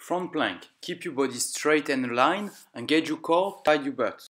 Front plank. Keep your body straight and aligned. Engage your core, tight your butt.